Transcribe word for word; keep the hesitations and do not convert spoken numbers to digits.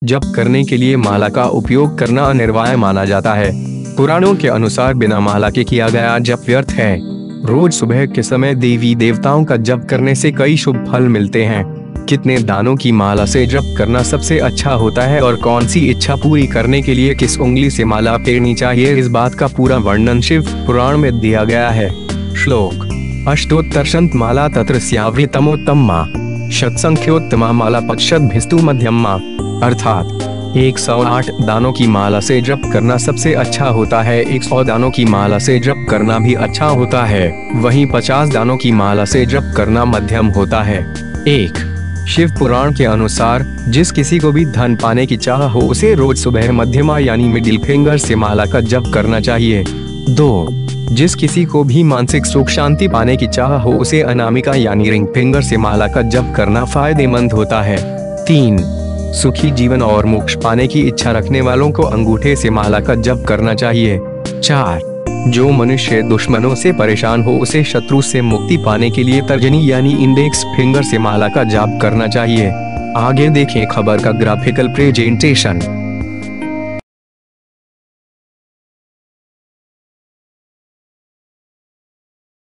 जप करने के लिए माला का उपयोग करना अनिवार्य माना जाता है। पुराणों के अनुसार बिना माला के किया गया जप व्यर्थ है। रोज सुबह के समय देवी देवताओं का जप करने से कई शुभ फल मिलते हैं। कितने दानों की माला से जप करना सबसे अच्छा होता है और कौन सी इच्छा पूरी करने के लिए किस उंगली से माला फेरनी चाहिए, इस बात का पूरा वर्णन शिव पुराण में दिया गया है। श्लोक: अष्टोत्तरशत माला तत्र स्यावृतमोत्तमा शतसंख्योत्तमा माला पक्षद्भिस्तु मध्यमा। अर्थात एक सौ आठ दानों की माला से जप करना सबसे अच्छा होता है, एक सौ दानों की माला से जप करना भी अच्छा होता है, वहीं पचास दानों की माला से जप करना मध्यम होता है। एक शिव पुराण के अनुसार जिस किसी को भी धन पाने की चाह हो उसे रोज सुबह मध्यमा यानी मिडिल फिंगर से माला का जप करना चाहिए। दो जिस किसी को भी मानसिक सुख शांति पाने की चाह हो उसे अनामिका यानी रिंग फिंगर से माला का जप करना फायदेमंद होता है। तीन सुखी जीवन और मोक्ष पाने की इच्छा रखने वालों को अंगूठे से माला का जप करना चाहिए। चार जो मनुष्य दुश्मनों से परेशान हो उसे शत्रु से मुक्ति पाने के लिए तर्जनी यानी इंडेक्स फिंगर से माला का जाप करना चाहिए। आगे देखें खबर का ग्राफिकल प्रेजेंटेशन।